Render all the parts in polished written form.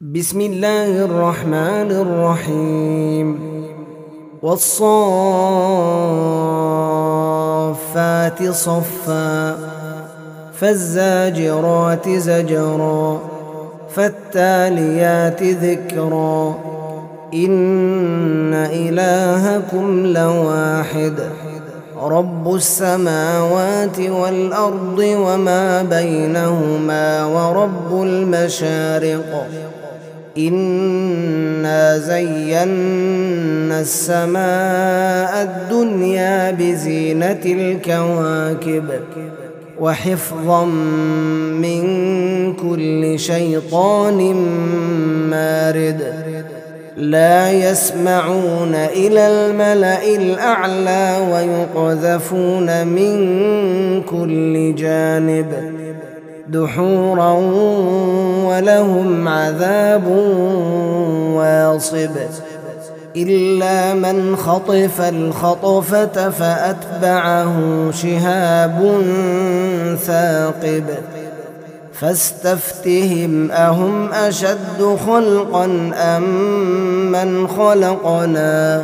بسم الله الرحمن الرحيم والصافات صفا فالزاجرات زجرا فالتاليات ذكرا إن إلهكم لواحد رب السماوات والأرض وما بينهما ورب المشارق إنا زينا السماء الدنيا بزينة الكواكب وحفظا من كل شيطان مارد لا يسمعون إلى الملأ الأعلى ويقذفون من كل جانب دحورا ولهم عذاب واصب إلا من خطف الخطفة فأتبعه شهاب ثاقب فاستفتهم أهم أشد خلقا أم من خلقنا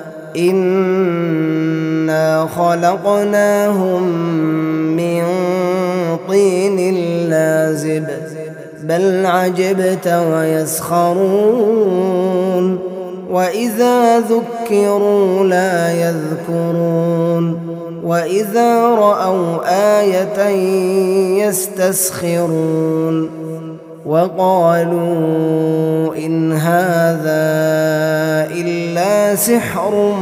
إنا خلقناهم من طين لازب بل عجبت ويسخرون وإذا ذكروا لا يذكرون وإذا رأوا آية يستسخرون وقالوا إن هذا إلا سحر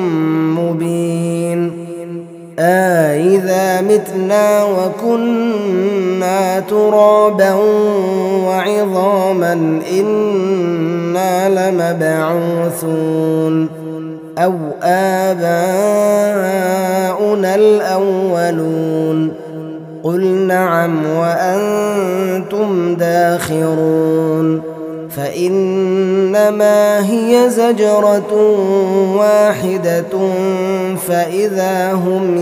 مبين أإذا متنا وكنا ترابا وعظاما إنا لمبعوثون أو آباؤنا الأولون قل نعم وأنتم داخرون فإنما هي زجرة واحدة فإذا هم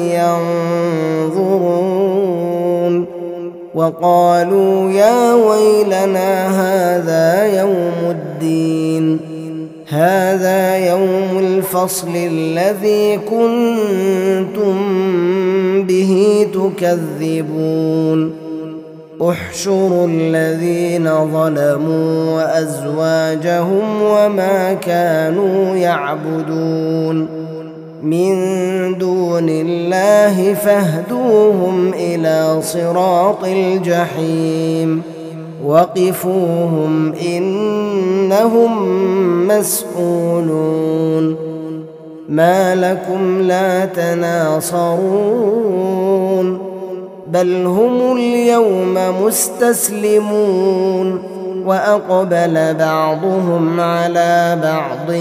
ينظرون وقالوا يا ويلنا هذا يوم الدين هذا يوم الفصل الذي كنتم به تكذبون احشروا الذين ظلموا وأزواجهم وما كانوا يعبدون من دون الله فاهدوهم إلى صراط الجحيم وقفوهم إنهم مسؤولون ما لكم لا تناصرون بل هم اليوم مستسلمون وأقبل بعضهم على بعض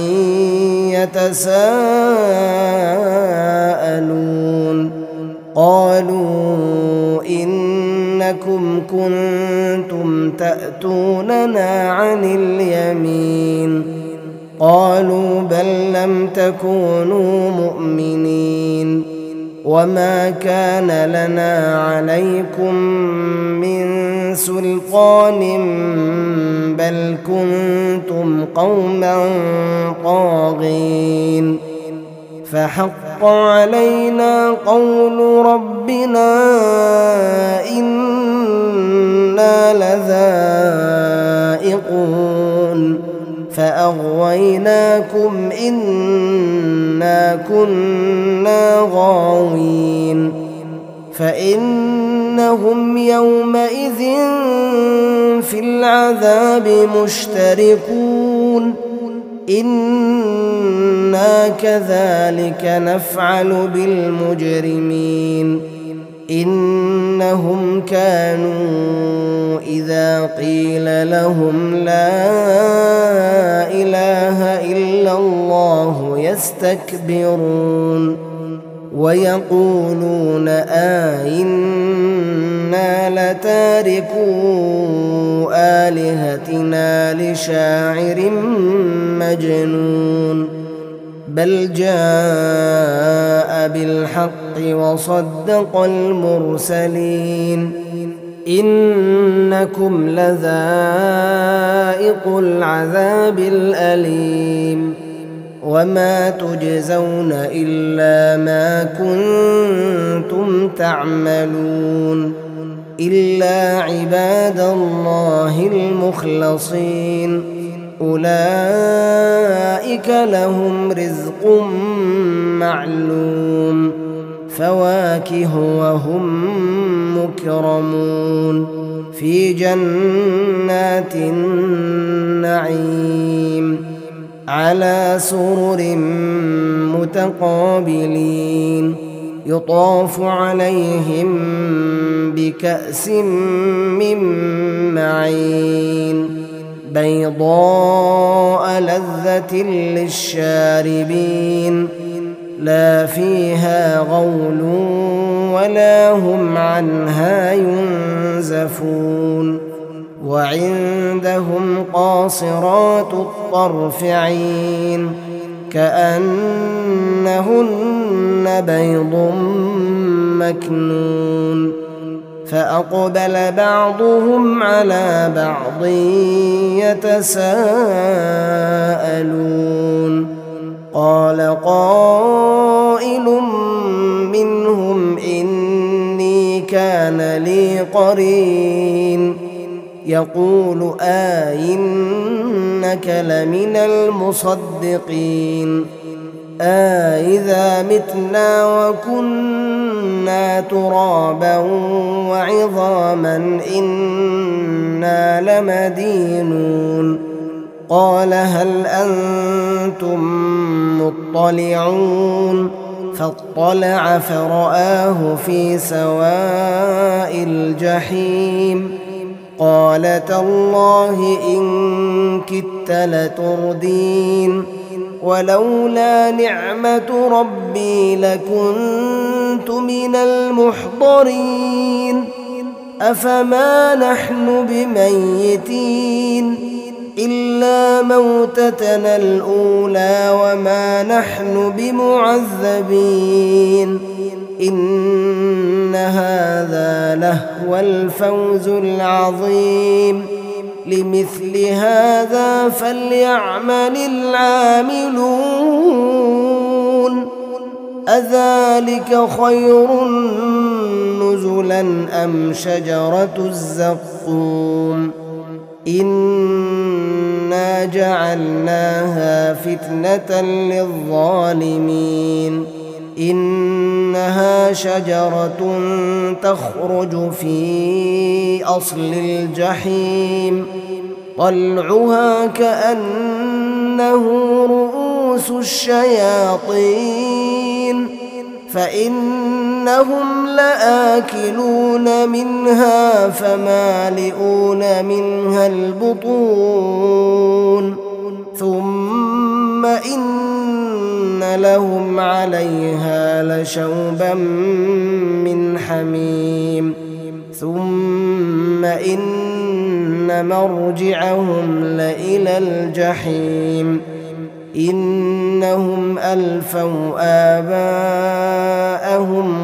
يتساءلون قالوا إنكم كنتم تأتوننا عن اليمين قالوا بل لم تكونوا مؤمنين وما كان لنا عليكم من سلطان بل كنتم قوما طاغين فحق علينا قول ربنا إنا لذائقون فأغويناكم إنا كنا غاوين فإنهم يومئذ في العذاب مشتركون إنا كذلك نفعل بالمجرمين إنهم كانوا إذا قيل لهم لا إله إلا الله يستكبرون ويقولون أئنا لتاركو آلهتنا لشاعر مجنون بل جاء بالحق وصدق المرسلين إنكم لذائق العذاب الأليم وما تجزون إلا ما كنتم تعملون إلا عباد الله المخلصين أولئك لهم رزق معلوم فواكه وهم مكرمون في جنات النعيم على سرر متقابلين يطاف عليهم بكأس من معين بيضاء لذة للشاربين لا فيها غول ولا هم عنها ينزفون وعندهم قاصرات الطرف عين كأنهن بيض مكنون فأقبل بعضهم على بعض يتساءلون قال قائل منهم إني كان لي قرين يقول إنك لمن المصدقين إذا متنا وكنا ترابا وعظاما إنا لمدينون قال هل أنتم مطلعون فاطلع فرآه في سواء الجحيم قال تالله إن كدت لتردين ولولا نعمة ربي لكنت من المحضرين أفما نحن بميتين إلا موتتنا الأولى وما نحن بمعذبين إن هذا لهو الفوز العظيم لمثل هذا فليعمل العاملون أذلك خير نزلا أم شجرة الزقوم إنا جعلناها فتنة للظالمين إنها شجرة تخرج في أصل الجحيم طلعها كأنه رؤوس الشياطين فإنهم لآكلون منها فمالئون منها البطون ثم إن لهم عليها لشوبا من حميم ثم إن مرجعهم لإلى الجحيم إنهم ألفوا آباءهم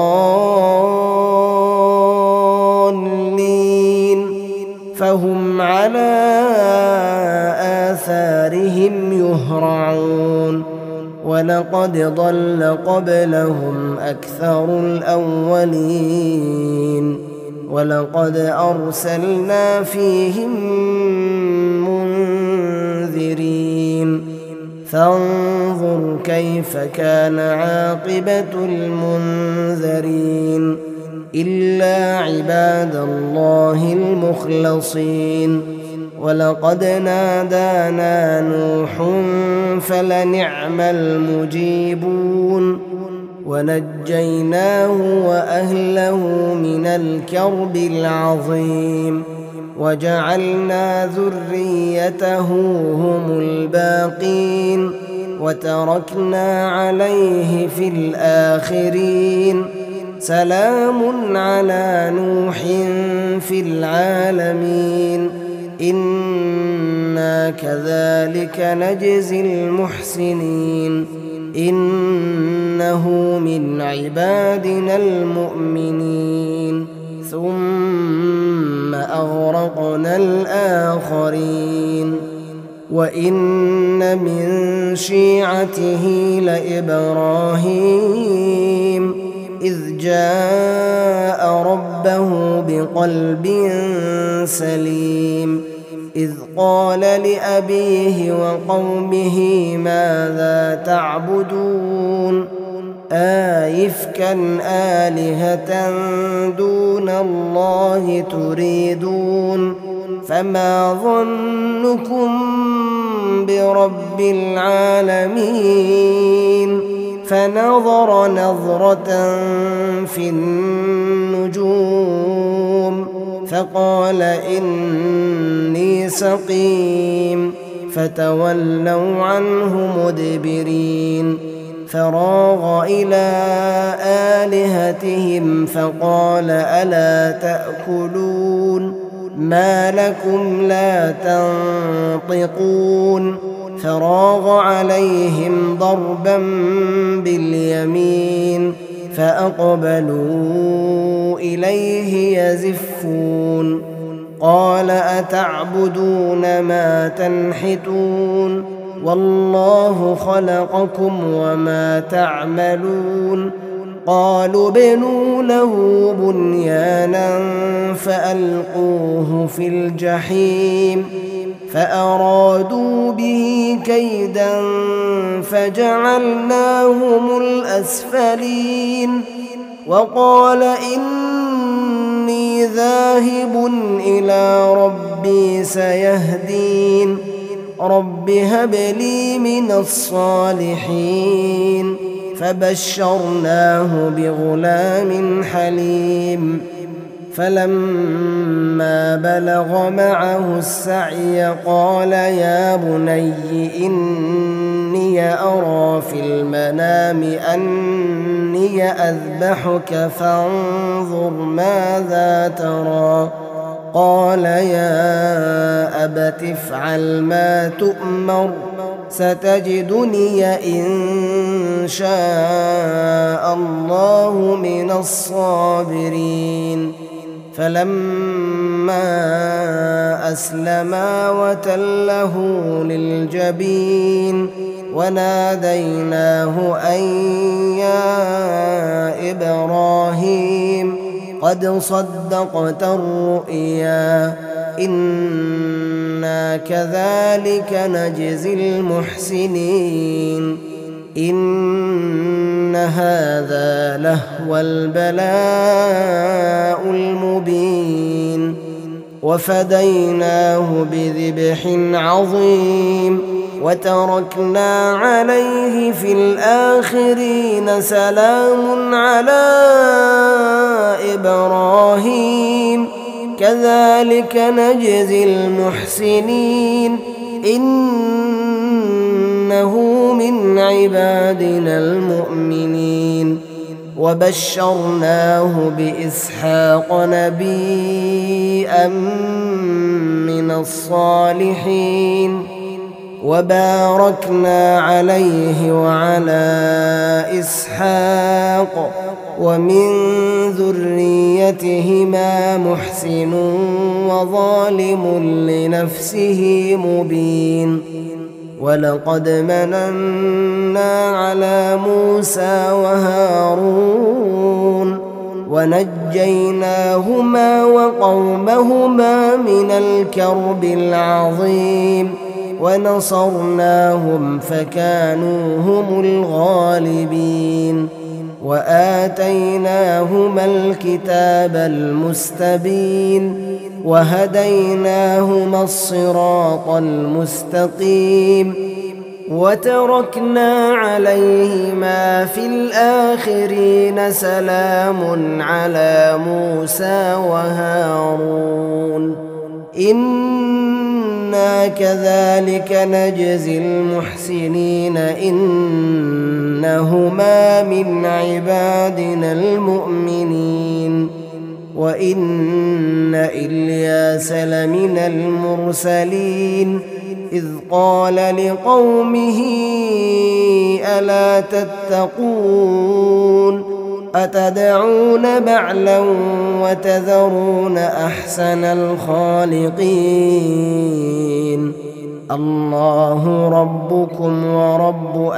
ضالين فهم على آثارهم يهرعون ولقد ضل قبلهم أكثر الأولين ولقد أرسلنا فيهم منذرين فانظر كيف كان عاقبة المنذرين إلا عباد الله المخلصين ولقد نادانا نوح فلنعم المجيبون ونجيناه وأهله من الكرب العظيم وجعلنا ذريته هم الباقين وتركنا عليه في الآخرين سلام على نوح في العالمين إنا كذلك نجزي المحسنين إنه من عبادنا المؤمنين ثم ثم أغرقنا الآخرين وإن من شيعته لإبراهيم إذ جاء ربه بقلب سليم إذ قال لأبيه وقومه ماذا تعبدون أئفكا آلهة دون الله تريدون فما ظنكم برب العالمين فنظر نظرة في النجوم فقال إني سقيم فتولوا عنه مدبرين فراغ إلى آلهتهم فقال ألا تأكلون ما لكم لا تنطقون فراغ عليهم ضربا باليمين فأقبلوا إليه يزفون قال أتعبدون ما تنحتون والله خلقكم وما تعملون قالوا ابنوا له بنيانا فألقوه في الجحيم فأرادوا به كيدا فجعلناهم الأسفلين وقال إني ذاهب إلى ربي سيهدين رب هب لي من الصالحين فبشرناه بغلام حليم فلما بلغ معه السعي قال يا بني إني أرى في المنام أني أذبحك فانظر ماذا ترى قال يا أبت افعل ما تؤمر ستجدني إن شاء الله من الصابرين فلما أسلما وتله للجبين وناديناه أن يا إبراهيم قد صدقت الرؤيا إنا كذلك نجزي المحسنين إن هذا لهو البلاء المبين وفديناه بذبح عظيم وتركنا عليه في الآخرين سلام على إبراهيم كذلك نجزي المحسنين إنه من عبادنا المؤمنين وبشرناه بإسحاق نبيا من الصالحين وباركنا عليه وعلى إسحاق ومن ذريتهما محسن وظالم لنفسه مبين ولقد مننا على موسى وهارون ونجيناهما وقومهما من الكرب العظيم ونصرناهم فكانوا هم الغالبين وآتيناهما الكتاب المستبين وهديناهما الصراط المستقيم وتركنا عليهما في الآخرين سلام على موسى وهارون إنا كذلك نجزي المحسنين إنهما من عبادنا المؤمنين وإن إلياس لمن المرسلين إذ قال لقومه ألا تتقون أتدعون بعلا وتذرون أحسن الخالقين الله ربكم ورب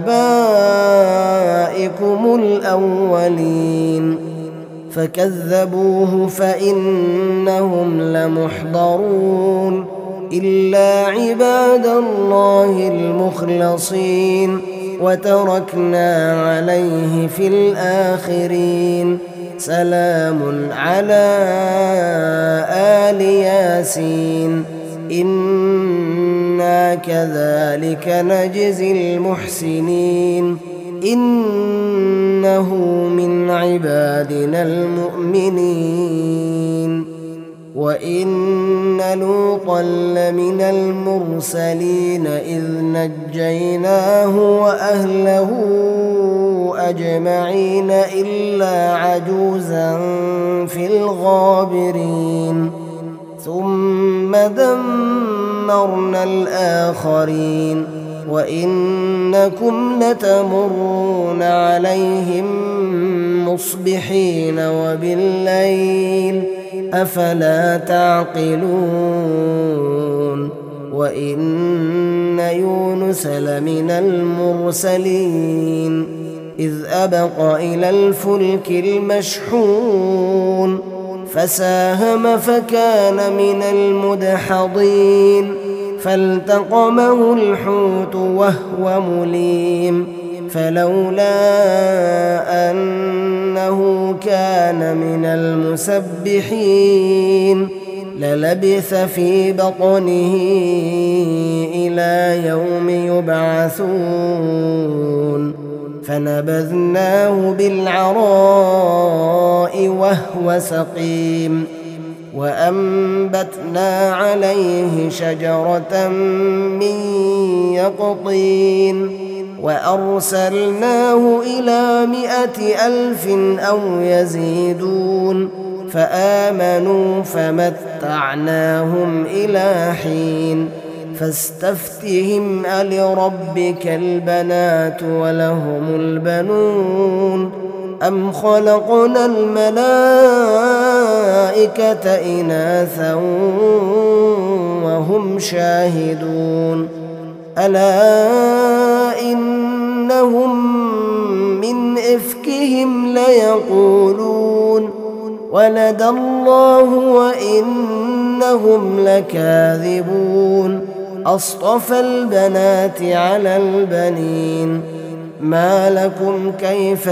آبائكم الأولين فكذبوه فإنهم لمحضرون إلا عباد الله المخلصين وتركنا عليه في الآخرين سلام على آل ياسين إنا كذلك نجزي المحسنين إنه من عبادنا المؤمنين وإن لوطا لمن المرسلين إذ نجيناه وأهله أجمعين إلا عجوزا في الغابرين ثم دمرنا الآخرين وإنكم لتمرون عليهم مصبحين وبالليل أفلا تعقلون وإن يونس لمن المرسلين إذ أبق إلى الفلك المشحون فساهم فكان من المدحضين فالتقمه الحوت وهو مليم فلولا أنه كان من المسبحين للبث في بطنه إلى يوم يبعثون فنبذناه بالعراء وهو سقيم وأنبتنا عليه شجرة من يقطين وأرسلناه إلى 100,000 أو يزيدون فآمنوا فمتعناهم إلى حين فاستفتهم ألربك البنات ولهم البنون أم خلقنا الملائكة إناثا وهم شاهدون ألا إنهم من إفكهم ليقولون ولد الله وإنهم لكاذبون أصطفى البنات على البنين ما لكم كيف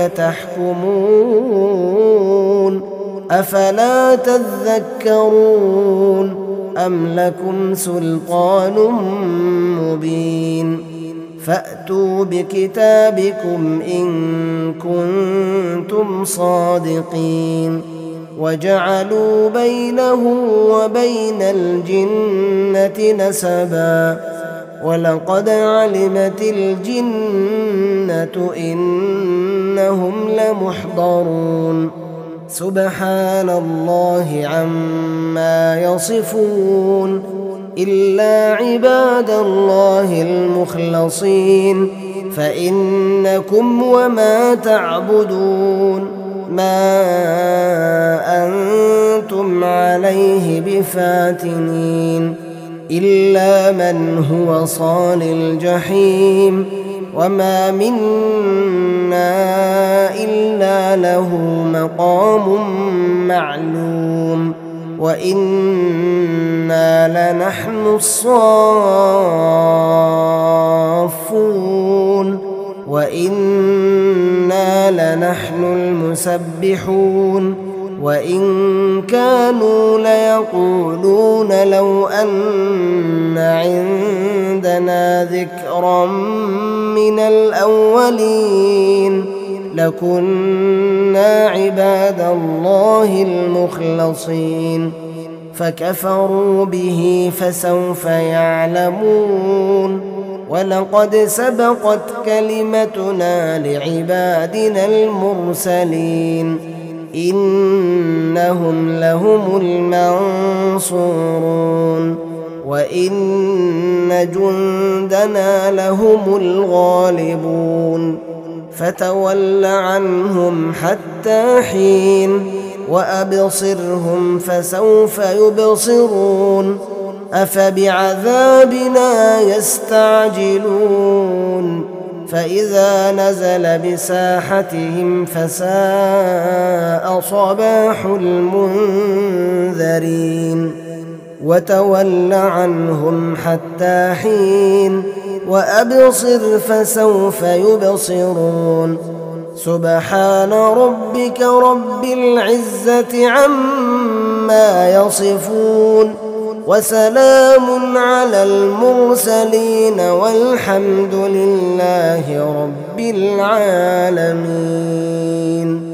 تحكمون أفلا تذكرون أم لكم سلطان مبين فأتوا بكتابكم إن كنتم صادقين وجعلوا بينه وبين الجنة نسبا ولقد علمت الجنة إنهم لمحضرون سبحان الله عما يصفون إلا عباد الله المخلصين فإنكم وما تعبدون ما أنتم عليه بفاتنين إلا من هو صال الجحيم وما منا إلا له مقام معلوم وإنا لنحن الصافون وإنا لنحن المسبحون وإن كانوا ليقولون لو أن عندنا ذكرا من الأولين لكنا عباد الله المخلصين فكفروا به فسوف يعلمون ولقد سبقت كلمتنا لعبادنا المرسلين إنهم لهم المنصورون وإن جندنا لهم الغالبون فتول عنهم حتى حين وأبصرهم فسوف يبصرون أفبعذابنا يستعجلون فإذا نزل بساحتهم فساء صباح المنذرين وتول عنهم حتى حين وأبصر فسوف يبصرون سبحان ربك رب العزة عما يصفون وسلام على المرسلين والحمد لله رب العالمين.